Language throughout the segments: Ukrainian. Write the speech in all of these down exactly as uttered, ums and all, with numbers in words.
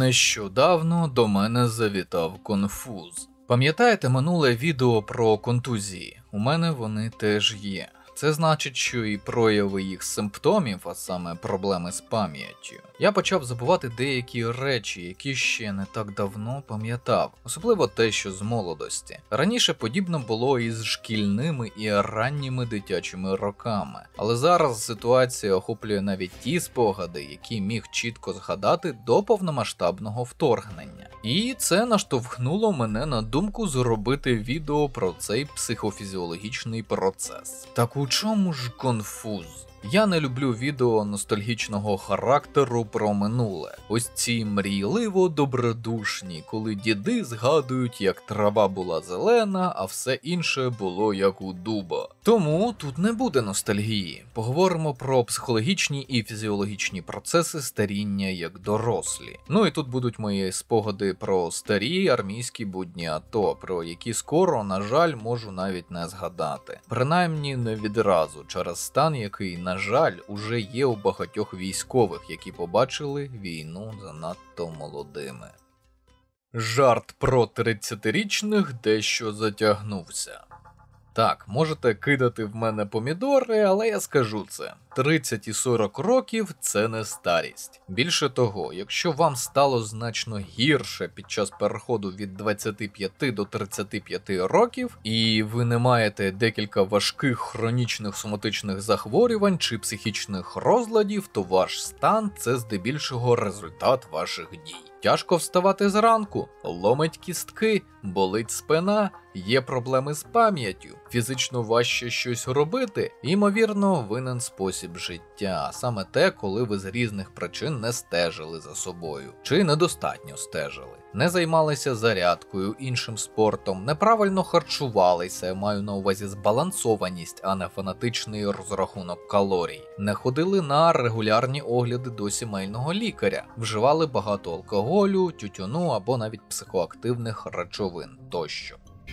Нещодавно до мене завітав конфуз. Пам'ятаєте минуле відео про контузії? У мене вони теж є. Це значить, що і прояви їх симптомів, а саме проблеми з пам'яттю. Я почав забувати деякі речі, які ще не так давно пам'ятав, особливо те, що з молодості. Раніше подібно було і з шкільними і ранніми дитячими роками, але зараз ситуація охоплює навіть ті спогади, які міг чітко згадати до повномасштабного вторгнення. І це наштовхнуло мене на думку зробити відео про цей психофізіологічний процес. Так у чому ж конфуз? Я не люблю відео ностальгічного характеру про минуле. Ось ці мрійливо добродушні, коли діди згадують, як трава була зелена, а все інше було як у дуба. Тому тут не буде ностальгії. Поговоримо про психологічні і фізіологічні процеси старіння як дорослі. Ну і тут будуть мої спогади про старі армійські будні АТО, про які скоро, на жаль, можу навіть не згадати. Принаймні не відразу, через стан, який, на жаль, уже є у багатьох військових, які побачили війну занадто молодими. Жарт про тридцятирічних дещо затягнувся. Так, можете кидати в мене помідори, але я скажу це. тридцять і сорок років – це не старість. Більше того, якщо вам стало значно гірше під час переходу від двадцяти п'яти до тридцяти п'яти років, і ви не маєте декілька важких хронічних соматичних захворювань чи психічних розладів, то ваш стан – це здебільшого результат ваших дій. Тяжко вставати зранку, ломить кістки, болить спина, є проблеми з пам'яттю, фізично важче щось робити, ймовірно, винен спосіб життя, а саме те, коли ви з різних причин не стежили за собою, чи недостатньо стежили. Не займалися зарядкою, іншим спортом, неправильно харчувалися, маю на увазі збалансованість, а не фанатичний розрахунок калорій. Не ходили на регулярні огляди до сімейного лікаря, вживали багато алкоголю, тютюну або навіть психоактивних речовин тощо.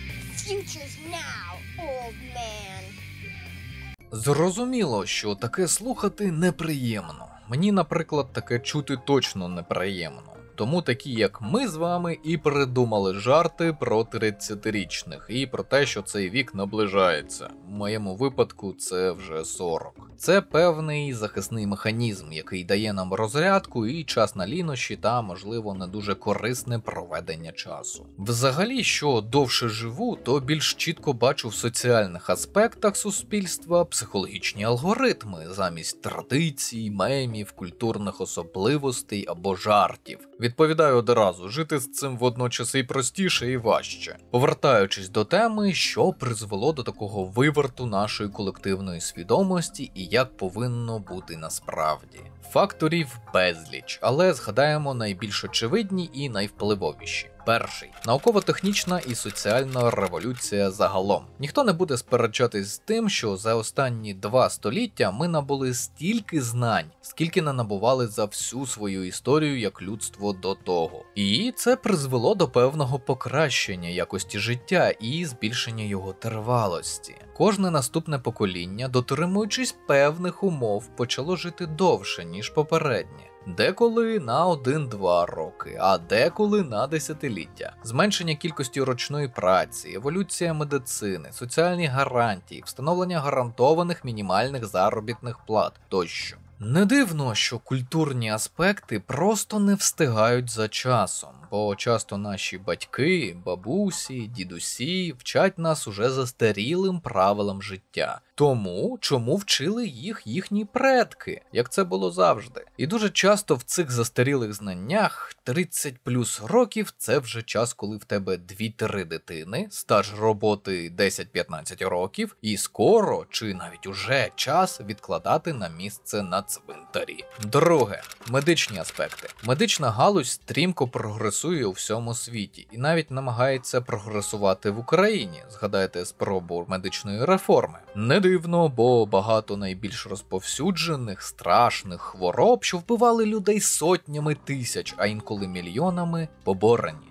Зрозуміло, що таке слухати неприємно. Мені, наприклад, таке чути точно неприємно. Тому такі, як ми з вами, і придумали жарти про тридцятирічних і про те, що цей вік наближається. В моєму випадку це вже сорок. Це певний захисний механізм, який дає нам розрядку і час на лінощі та, можливо, не дуже корисне проведення часу. Взагалі, що довше живу, то більш чітко бачу в соціальних аспектах суспільства психологічні алгоритми замість традицій, мемів, культурних особливостей або жартів. Відповідаю одразу, жити з цим водночас і простіше, і важче. Повертаючись до теми, що призвело до такого виверту нашої колективної свідомості і як повинно бути насправді. Факторів безліч, але згадаємо найбільш очевидні і найвпливовіші. Перший – науково-технічна і соціальна революція загалом. Ніхто не буде сперечатись з тим, що за останні два століття ми набули стільки знань, скільки не набували за всю свою історію як людство до того. І це призвело до певного покращення якості життя і збільшення його тривалості. Кожне наступне покоління, дотримуючись певних умов, почало жити довше, ніж попереднє. Деколи на один-два роки, а деколи на десятиліття. Зменшення кількості ручної праці, еволюція медицини, соціальні гарантії, встановлення гарантованих мінімальних заробітних плат тощо. Не дивно, що культурні аспекти просто не встигають за часом, бо часто наші батьки, бабусі, дідусі вчать нас уже застарілим правилам життя. Тому, чому вчили їх їхні предки, як це було завжди. І дуже часто в цих застарілих знаннях тридцять плюс років – це вже час, коли в тебе дві-три дитини, стаж роботи десять-п'ятнадцять років, і скоро, чи навіть уже час відкладати на місце на цвинтарі. Друге. Медичні аспекти. Медична галузь стрімко прогресує у всьому світі і навіть намагається прогресувати в Україні. Згадайте спробу медичної реформи. Не дивно, бо багато найбільш розповсюджених, страшних хвороб, що вбивали людей сотнями тисяч, а інколи мільйонами, поборені.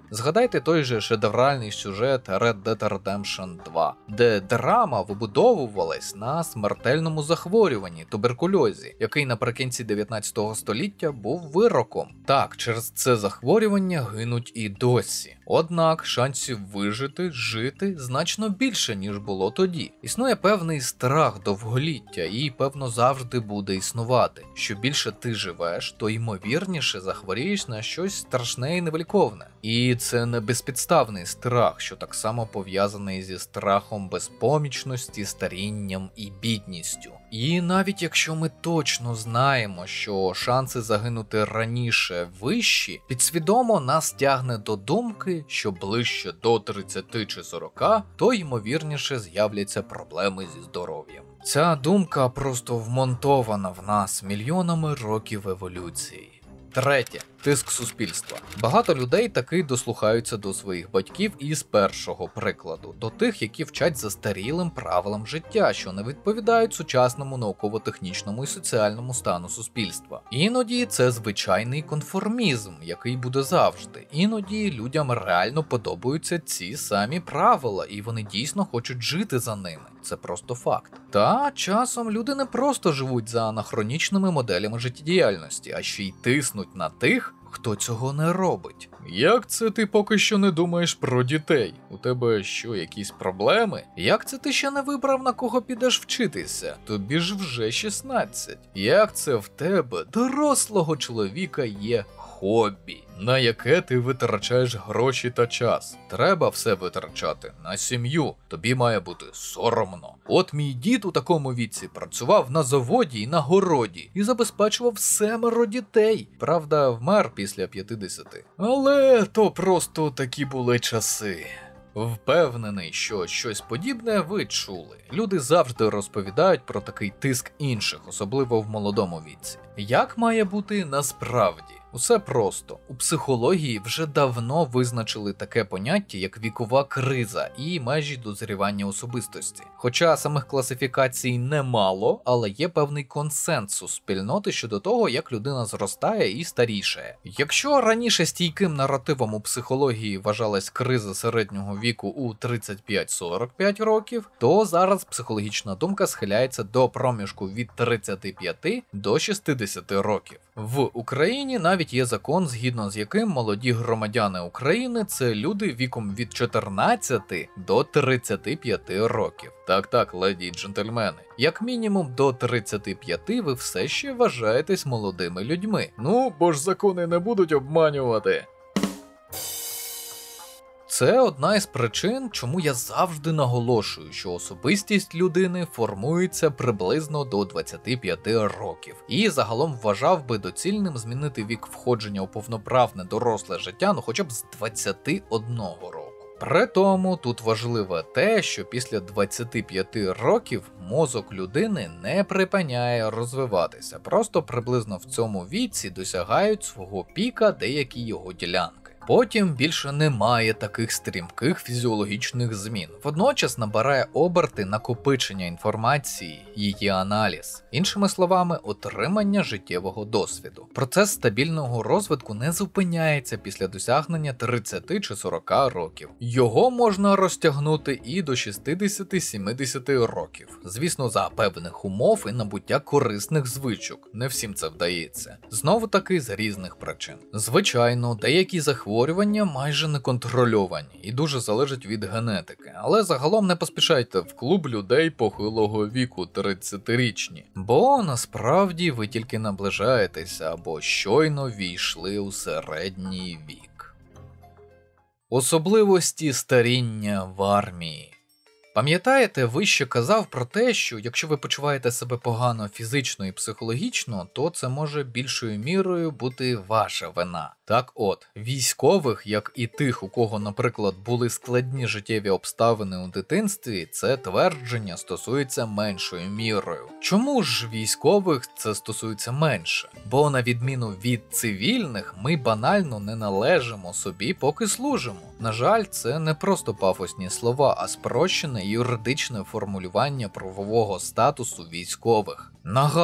Згадайте той же шедевральний сюжет Red Dead Redemption два, де драма вибудовувалась на смертельному захворюванні туберкульозі, який наприкінці дев'ятнадцятого століття був вироком. Так, через це захворювання гинуть і досі. Однак шансів вижити, жити значно більше, ніж було тоді. Існує певний страх довголіття і, певно, завжди буде існувати. Що більше ти живеш, то ймовірніше захворієш на щось страшне і невиліковне. І це не безпідставний страх, що так само пов'язаний зі страхом безпомічності, старінням і бідністю. І навіть якщо ми точно знаємо, що шанси загинути раніше вищі, підсвідомо нас тягне до думки, що ближче до тридцяти чи сорока, то ймовірніше з'являться проблеми зі здоров'ям. Ця думка просто вмонтована в нас мільйонами років еволюції. Третє. Тиск суспільства. Багато людей таки дослухаються до своїх батьків із першого прикладу, до тих, які вчать застарілим правилам життя, що не відповідають сучасному науково-технічному і соціальному стану суспільства. Іноді це звичайний конформізм, який буде завжди. Іноді людям реально подобаються ці самі правила, і вони дійсно хочуть жити за ними. Це просто факт. Та часом люди не просто живуть за анахронічними моделями життєдіяльності, а ще й тиснуть на тих, хто цього не робить. Як це ти поки що не думаєш про дітей? У тебе що, якісь проблеми? Як це ти ще не вибрав, на кого підеш вчитися? Тобі ж вже шістнадцять. Як це в тебе, дорослого чоловіка, є хобі, на яке ти витрачаєш гроші та час? Треба все витрачати на сім'ю. Тобі має бути соромно. От мій дід у такому віці працював на заводі і на городі і забезпечував семеро дітей. Правда, вмер після п'ятдесяти. Але то просто такі були часи. Впевнений, що щось подібне ви чули. Люди завжди розповідають про такий тиск інших, особливо в молодому віці. Як має бути насправді? Усе просто. У психології вже давно визначили таке поняття, як вікова криза і межі дозрівання особистості. Хоча самих класифікацій немало, але є певний консенсус спільноти щодо того, як людина зростає і старішає. Якщо раніше стійким наративом у психології вважалась криза середнього віку у тридцять п'ять сорок п'ять років, то зараз психологічна думка схиляється до проміжку від тридцяти п'яти до шістдесяти років. В Україні навіть є закон, згідно з яким молоді громадяни України – це люди віком від чотирнадцяти до тридцяти п'яти років. Так-так, леді й джентльмени. Як мінімум до тридцяти п'яти ви все ще вважаєтесь молодими людьми. Ну, бо ж закони не будуть обманювати. Це одна із причин, чому я завжди наголошую, що особистість людини формується приблизно до двадцяти п'яти років. І загалом вважав би доцільним змінити вік входження у повноправне доросле життя, ну хоча б з двадцяти одного року. При тому тут важливе те, що після двадцяти п'яти років мозок людини не припиняє розвиватися, просто приблизно в цьому віці досягають свого піка деякі його ділянки. Потім більше немає таких стрімких фізіологічних змін. Водночас набирає оберти накопичення інформації, її аналіз. Іншими словами, отримання життєвого досвіду. Процес стабільного розвитку не зупиняється після досягнення тридцяти чи сорока років. Його можна розтягнути і до шістдесяти-сімдесяти років. Звісно, за певних умов і набуття корисних звичок. Не всім це вдається. Знову таки з різних причин. Звичайно, деякі захворювання Захворювання майже неконтрольовані і дуже залежать від генетики, але загалом не поспішайте в клуб людей похилого віку тридцятирічні, бо насправді ви тільки наближаєтеся або щойно війшли у середній вік. Особливості старіння в армії. Пам'ятаєте, вище казав про те, що якщо ви почуваєте себе погано фізично і психологічно, то це може більшою мірою бути ваша вина. Так от, військових, як і тих, у кого, наприклад, були складні життєві обставини у дитинстві, це твердження стосується меншою мірою. Чому ж військових це стосується менше? Бо на відміну від цивільних, ми банально не належимо собі, поки служимо. На жаль, це не просто пафосні слова, а спрощене юридичне формулювання правового статусу військових. Нагадую,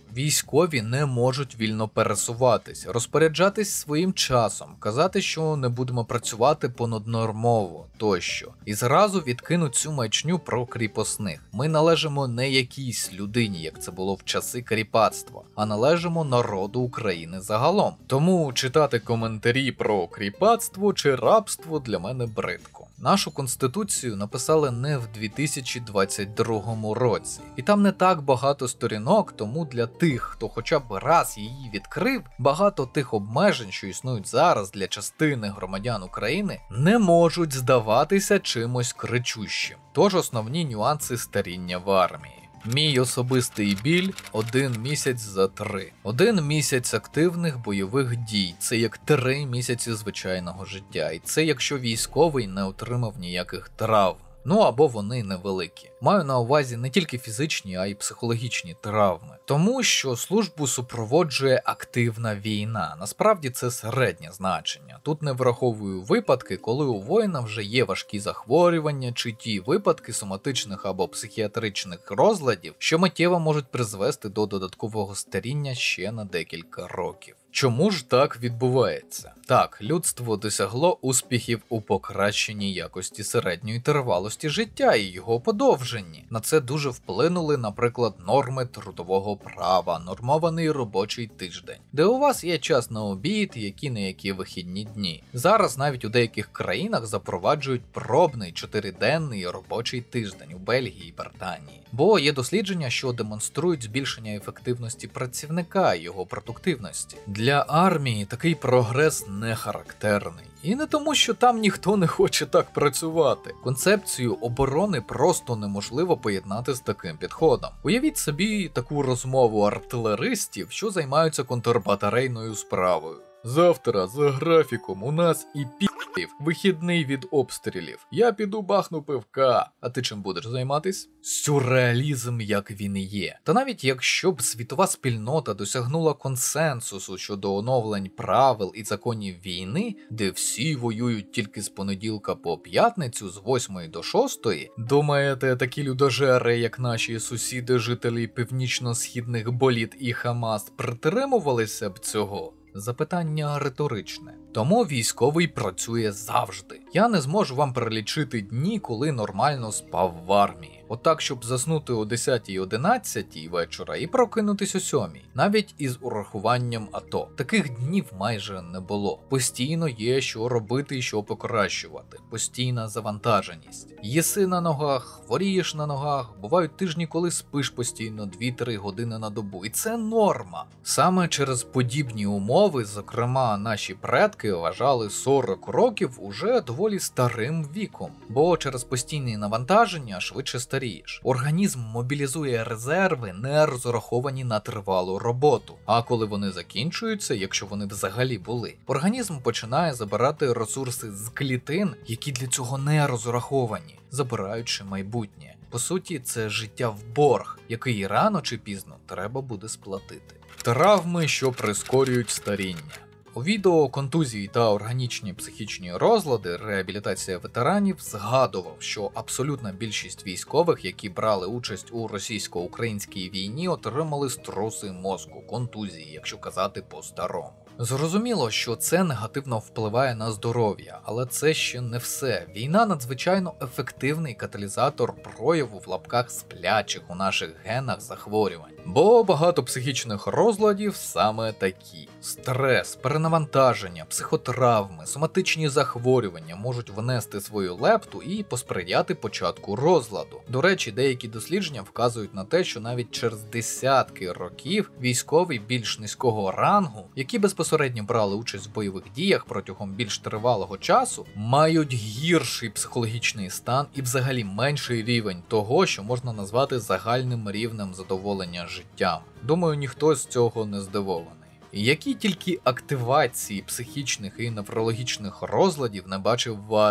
Військові не можуть вільно пересуватись, розпоряджатись своїм часом, казати, що не будемо працювати понаднормово тощо. І зразу відкинуть цю маячню про кріпосних. Ми належимо не якійсь людині, як це було в часи кріпацтва, а належимо народу України загалом. Тому читати коментарі про кріпацтво чи рабство для мене бридко. Нашу конституцію написали не в дві тисячі двадцять другому році. І там не так багато сторінок, тому для тих, хто хоча б раз її відкрив, багато тих обмежень, що існують зараз для частини громадян України, не можуть здаватися чимось кричущим. Тож основні нюанси старіння в армії. Мій особистий біль – один місяць за три. Один місяць активних бойових дій – це як три місяці звичайного життя. І це якщо військовий не отримав ніяких травм. Ну або вони невеликі. Маю на увазі не тільки фізичні, а й психологічні травми. Тому що службу супроводжує активна війна. Насправді це середнє значення. Тут не враховую випадки, коли у воїна вже є важкі захворювання, чи ті випадки соматичних або психіатричних розладів, що миттєво можуть призвести до додаткового старіння ще на декілька років. Чому ж так відбувається? Так, людство досягло успіхів у покращенні якості середньої тривалості життя і його подовженні. На це дуже вплинули, наприклад, норми трудового права, нормований робочий тиждень, де у вас є час на обід, які не які вихідні дні. Зараз навіть у деяких країнах запроваджують пробний чотириденний робочий тиждень у Бельгії і Британії. Бо є дослідження, що демонструють збільшення ефективності працівника і його продуктивності. Для армії такий прогрес не характерний. І не тому, що там ніхто не хоче так працювати. Концепцію оборони просто неможливо поєднати з таким підходом. Уявіть собі таку розмову артилеристів, що займаються контрбатарейною справою. Завтра за графіком у нас і пі***ів, вихідний від обстрілів. Я піду бахну пивка. А ти чим будеш займатись? Сюрреалізм, як він і є. Та навіть якщо б світова спільнота досягнула консенсусу щодо оновлень правил і законів війни, де всі воюють тільки з понеділка по п'ятницю з восьмої до шостої, думаєте, такі людожери, як наші сусіди, жителі північно-східних боліт і Хамас, притримувалися б цього? Запитання риторичне. Тому військовий працює завжди. Я не зможу вам перелічити дні, коли нормально спав в армії. Отак, щоб заснути о десятій-одинадцятій вечора і прокинутись о сьомій. Навіть із урахуванням АТО. Таких днів майже не було. Постійно є що робити і що покращувати. Постійна завантаженість. Їси на ногах, хворієш на ногах, бувають тижні, коли спиш постійно дві-три години на добу. І це норма. Саме через подібні умови, зокрема, наші предки вважали сорок років уже доволі старим віком. Бо через постійні навантаження швидше старієш. Організм мобілізує резерви, не розраховані на тривалу роботу. А коли вони закінчуються, якщо вони взагалі були, організм починає забирати ресурси з клітин, які для цього не розраховані, забираючи майбутнє. По суті, це життя в борг, який рано чи пізно треба буде сплатити. Травми, що прискорюють старіння. У відео «Контузії та органічні психічні розлади. Реабілітація ветеранів» згадував, що абсолютна більшість військових, які брали участь у російсько-українській війні, отримали струси мозку, контузії, якщо казати по-старому. Зрозуміло, що це негативно впливає на здоров'я, але це ще не все. Війна надзвичайно ефективний каталізатор прояву в лапках сплячих у наших генах захворювань. Бо багато психічних розладів саме такі. Стрес, перенавантаження, психотравми, соматичні захворювання можуть внести свою лепту і посприяти початку розладу. До речі, деякі дослідження вказують на те, що навіть через десятки років військові більш низького рангу, які безпосередньо брали участь в бойових діях протягом більш тривалого часу, мають гірший психологічний стан і взагалі менший рівень того, що можна назвати загальним рівнем задоволення життям. Думаю, ніхто з цього не здивований. Які тільки активації психічних і неврологічних розладів не бачив в армії.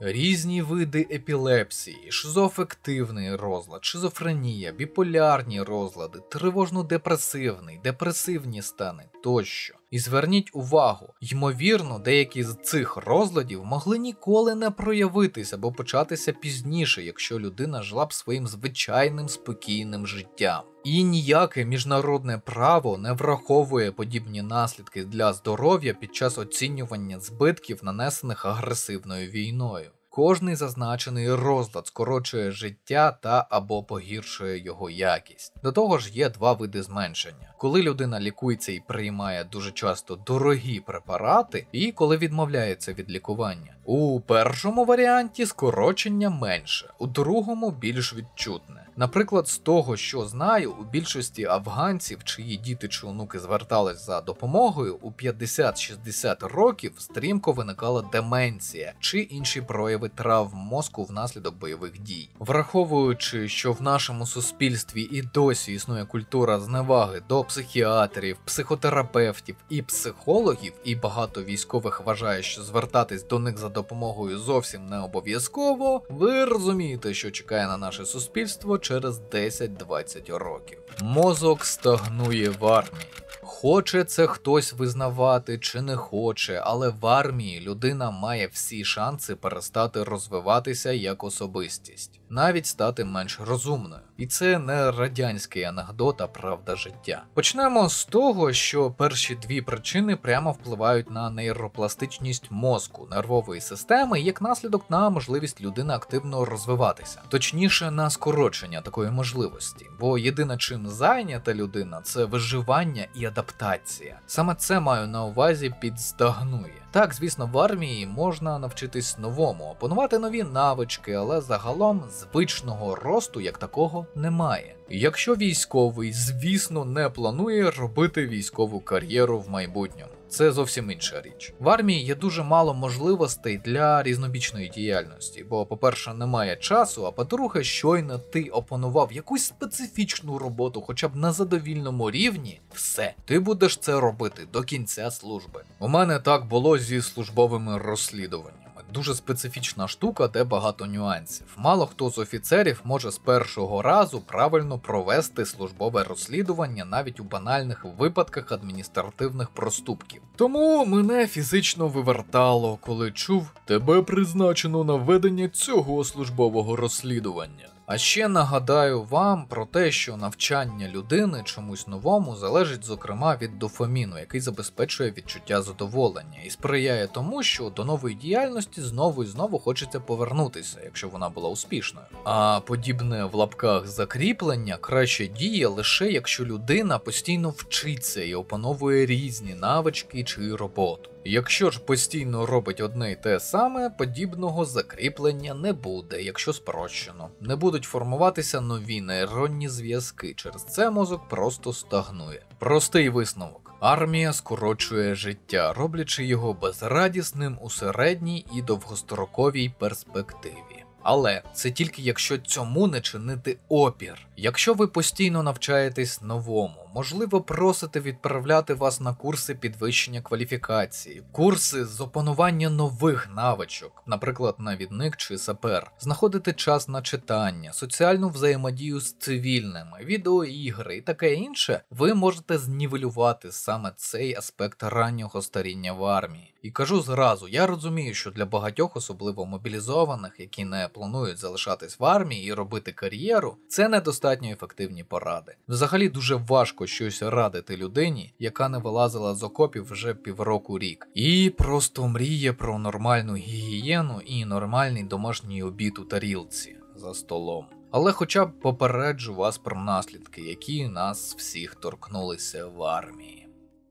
Різні види епілепсії, шизоафективний розлад, шизофренія, біполярні розлади, тривожно-депресивний, депресивні стани тощо. І зверніть увагу, ймовірно, деякі з цих розладів могли ніколи не проявитися або початися пізніше, якщо людина жила б своїм звичайним спокійним життям. І ніяке міжнародне право не враховує подібні наслідки для здоров'я під час оцінювання збитків, нанесених агресивною війною. Кожний зазначений розлад скорочує життя та або погіршує його якість. До того ж є два види зменшення. Коли людина лікується і приймає дуже часто дорогі препарати, і коли відмовляється від лікування. У першому варіанті скорочення менше, у другому більш відчутне. Наприклад, з того, що знаю, у більшості афганців, чиї діти чи онуки звертались за допомогою, у п'ятдесят-шістдесят років стрімко виникала деменція чи інші прояви травм мозку внаслідок бойових дій. Враховуючи, що в нашому суспільстві і досі існує культура зневаги до психіатрів, психотерапевтів і психологів, і багато військових вважає, що звертатись до них за допомогою зовсім не обов'язково, ви розумієте, що чекає на наше суспільство через десять-двадцять років. Мозок стагнує в армії. Хоче це хтось визнавати чи не хоче, але в армії людина має всі шанси перестати розвиватися як особистість, навіть стати менш розумною. І це не радянський анекдот, а правда життя. Почнемо з того, що перші дві причини прямо впливають на нейропластичність мозку, нервової системи, і як наслідок на можливість людини активно розвиватися. Точніше, на скорочення такої можливості. Бо єдине, чим зайнята людина – це виживання і адаптація. Саме це маю на увазі під «стагнує». Так, звісно, в армії можна навчитись новому, опанувати нові навички, але загалом звичного росту як такого немає. Якщо військовий, звісно, не планує робити військову кар'єру в майбутньому. Це зовсім інша річ. В армії є дуже мало можливостей для різнобічної діяльності, бо, по-перше, немає часу, а по-друге, щойно ти опанував якусь специфічну роботу, хоча б на задовільному рівні, все, ти будеш це робити до кінця служби. У мене так було зі службовими розслідуваннями. Дуже специфічна штука, де багато нюансів. Мало хто з офіцерів може з першого разу правильно провести службове розслідування навіть у банальних випадках адміністративних проступків. Тому мене фізично вивертало, коли чув «тебе призначено на ведення цього службового розслідування». А ще нагадаю вам про те, що навчання людини чомусь новому залежить зокрема від дофаміну, який забезпечує відчуття задоволення і сприяє тому, що до нової діяльності знову і знову хочеться повернутися, якщо вона була успішною. А подібне в лапках закріплення краще діє лише якщо людина постійно вчиться і опановує різні навички чи роботу. Якщо ж постійно робить одне й те саме, подібного закріплення не буде, якщо спрощено. Не будуть формуватися нові нейронні зв'язки, через це мозок просто стагнує. Простий висновок. Армія скорочує життя, роблячи його безрадісним у середній і довгостроковій перспективі. Але це тільки якщо цьому не чинити опір. Якщо ви постійно навчаєтесь новому, можливо, просите відправляти вас на курси підвищення кваліфікації, курси з опанування нових навичок, наприклад, навідник чи сапер, знаходити час на читання, соціальну взаємодію з цивільними, відеоігри і таке інше, ви можете знівелювати саме цей аспект раннього старіння в армії. І кажу зразу, я розумію, що для багатьох, особливо мобілізованих, які не планують залишатись в армії і робити кар'єру, це недостатньо ефективні поради. Взагалі дуже важко щось радити людині, яка не вилазила з окопів вже півроку рік, і просто мріє про нормальну гігієну і нормальний домашній обід у тарілці за столом. Але хоча б попереджу вас про наслідки, які нас всіх торкнулися в армії.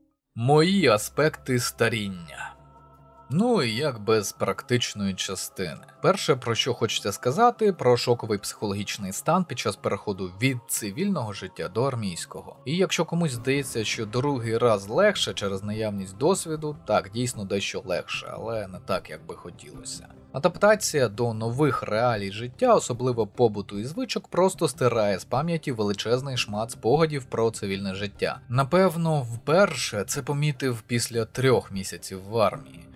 Мої аспекти старіння. Ну і як без практичної частини. Перше, про що хочеться сказати, про шоковий психологічний стан під час переходу від цивільного життя до армійського. І якщо комусь здається, що другий раз легше через наявність досвіду, так, дійсно дещо легше, але не так, як би хотілося. Адаптація до нових реалій життя, особливо побуту і звичок, просто стирає з пам'яті величезний шмат спогадів про цивільне життя. Напевно, вперше це помітив після трьох місяців в армії.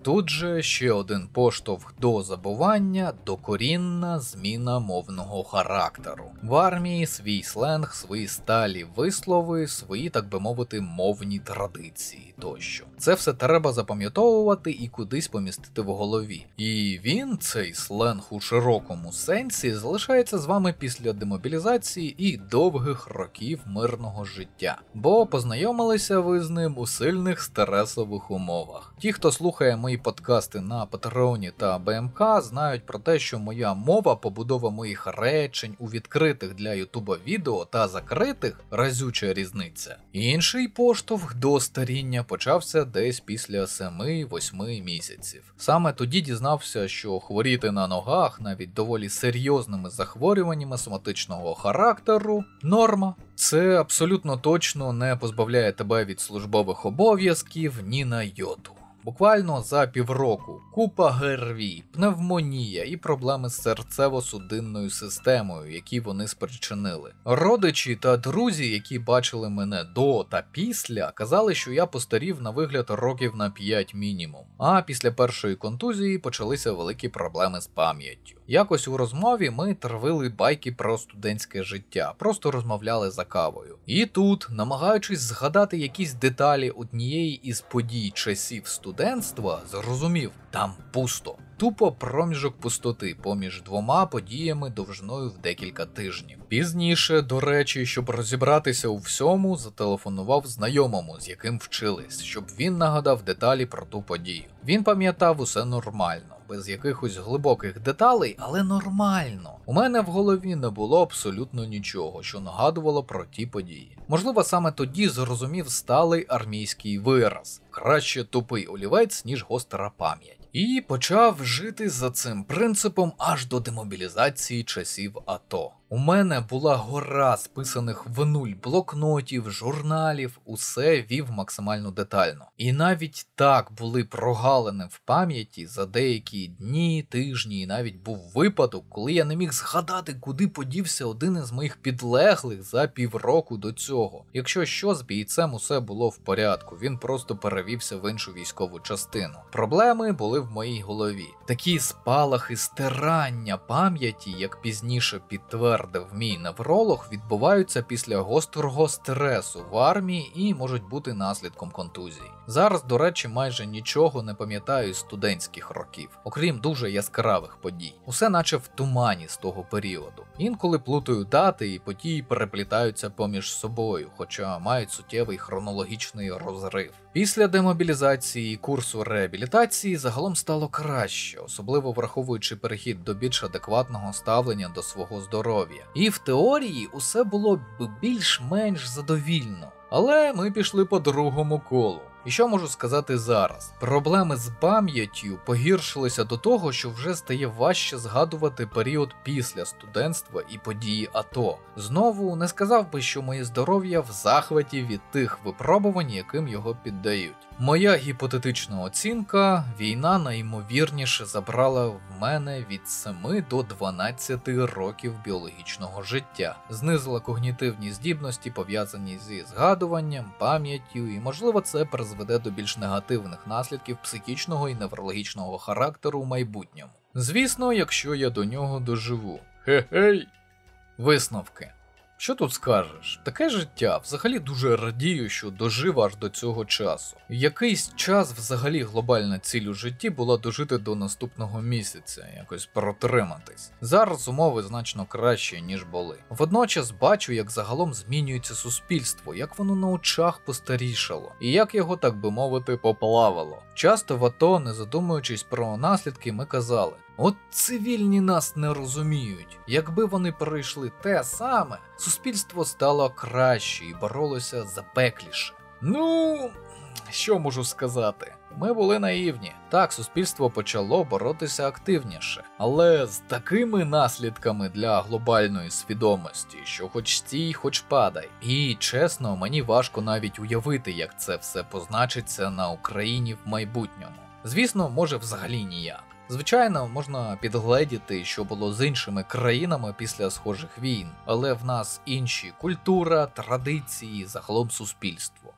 тут же ще один поштовх до забування – докорінна зміна мовного характеру. В армії свій сленг, свої сталі вислови, свої, так би мовити, мовні традиції тощо. Це все треба запам'ятовувати і кудись помістити в голові. І він, цей сленг у широкому сенсі, залишається з вами після демобілізації і довгих років мирного життя. Бо познайомилися ви з ним у сильних стресових умовах. Ті, хто слухає мої подкасти на Патреоні та БМК, знають про те, що моя мова, побудова моїх речень у відкритих для Ютуба відео та закритих – разюча різниця. Інший поштовх до старіння почався десь після семи-восьми місяців. Саме тоді дізнався, що хворіти на ногах навіть доволі серйозними захворюваннями соматичного характеру – норма. Це абсолютно точно не позбавляє тебе від службових обов'язків ні на йоту. Буквально за півроку купа ГРВІ, пневмонія і проблеми з серцево-судинною системою, які вони спричинили. Родичі та друзі, які бачили мене до та після, казали, що я постарів на вигляд років на п'ять мінімум. А після першої контузії почалися великі проблеми з пам'яттю. Якось у розмові ми травили байки про студентське життя, просто розмовляли за кавою. І тут, намагаючись згадати якісь деталі однієї із подій часів студентства, зрозумів, там пусто. Тупо проміжок пустоти поміж двома подіями довжиною в декілька тижнів. Пізніше, до речі, щоб розібратися у всьому, зателефонував знайомому, з яким вчились, щоб він нагадав деталі про ту подію. Він пам'ятав усе нормально, без якихось глибоких деталей, але нормально. У мене в голові не було абсолютно нічого, що нагадувало про ті події. Можливо, саме тоді зрозумів сталий армійський вираз – краще тупий олівець, ніж гостра пам'ять. І почав жити за цим принципом аж до демобілізації часів АТО. У мене була гора списаних в нуль блокнотів, журналів, усе вів максимально детально. І навіть так були прогалини в пам'яті за деякі дні, тижні, і навіть був випадок, коли я не міг згадати, куди подівся один із моїх підлеглих за півроку до цього. Якщо що, з бійцем усе було в порядку, він просто перевівся в іншу військову частину. Проблеми були в моїй голові. Такі спалахи стирання пам'яті, як пізніше підтвердив мій невролог, відбуваються після гострого стресу в армії і можуть бути наслідком контузії. Зараз, до речі, майже нічого не пам'ятаю з студентських років, окрім дуже яскравих подій. Усе наче в тумані з того періоду. Інколи плутаю дати і події переплітаються поміж собою, хоча мають суттєвий хронологічний розрив. Після демобілізації і курсу реабілітації загалом стало краще, особливо враховуючи перехід до більш адекватного ставлення до свого здоров'я. І в теорії усе було б більш-менш задовільно. Але ми пішли по другому колу. І що можу сказати зараз? Проблеми з пам'яттю погіршилися до того, що вже стає важче згадувати період після студентства і події АТО. Знову не сказав би, що моє здоров'я в захваті від тих випробувань, яким його піддають. Моя гіпотетична оцінка – війна найімовірніше забрала в мене від семи до дванадцяти років біологічного життя, знизила когнітивні здібності, пов'язані зі згадуванням, пам'яттю, і можливо це призведе до більш негативних наслідків психічного і неврологічного характеру в майбутньому. Звісно, якщо я до нього доживу. Хе-хей! Висновки. Що тут скажеш? Таке життя. Взагалі дуже радію, що дожив аж до цього часу. Якийсь час взагалі глобальна ціль у житті була дожити до наступного місяця, якось протриматись. Зараз умови значно кращі, ніж були. Водночас бачу, як загалом змінюється суспільство, як воно на очах постарішало, і як його, так би мовити, поплавало. Часто в АТО, не задумуючись про наслідки, ми казали: от цивільні нас не розуміють. Якби вони пройшли те саме, суспільство стало краще і боролося запекліше. Ну, що можу сказати? Ми були наївні. Так, суспільство почало боротися активніше. Але з такими наслідками для глобальної свідомості, що хоч стій, хоч падай. І, чесно, мені важко навіть уявити, як це все позначиться на Україні в майбутньому. Звісно, може взагалі ніяк. Звичайно, можна підгледіти, що було з іншими країнами після схожих війн, але в нас інші культура, традиції, загалом суспільство.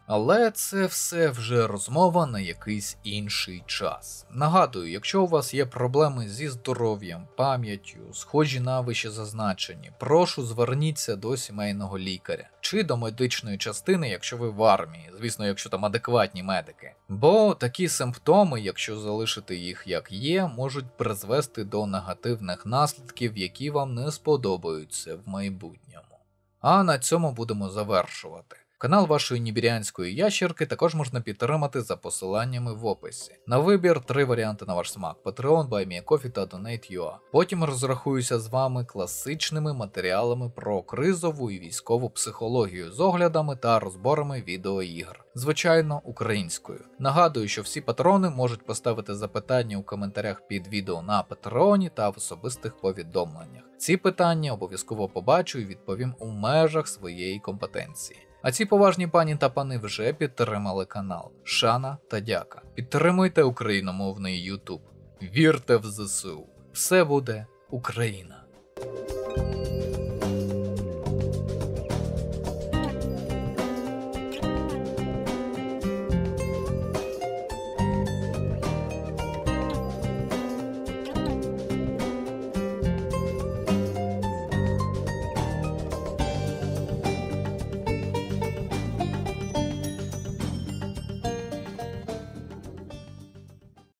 Але це все вже розмова на якийсь інший час. Нагадую, якщо у вас є проблеми зі здоров'ям, пам'яттю, схожі на вище зазначені, прошу зверніться до сімейного лікаря чи до медичної частини, якщо ви в армії, звісно, якщо там адекватні медики. Бо такі симптоми, якщо залишити їх як є, можуть призвести до негативних наслідків, які вам не сподобаються в майбутньому. А на цьому будемо завершувати. Канал вашої нібіріанської ящерки також можна підтримати за посиланнями в описі. На вибір три варіанти на ваш смак: Patreon, BuyMeACoffee та Donate.ua. Потім розрахуюся з вами класичними матеріалами про кризову і військову психологію з оглядами та розборами відеоігр. Звичайно, українською. Нагадую, що всі патрони можуть поставити запитання у коментарях під відео на Патреоні та в особистих повідомленнях. Ці питання обов'язково побачу і відповім у межах своєї компетенції. А ці поважні пані та пани вже підтримали канал. Шана та дяка. Підтримуйте україномовний YouTube. Вірте в ЗСУ. Все буде Україна.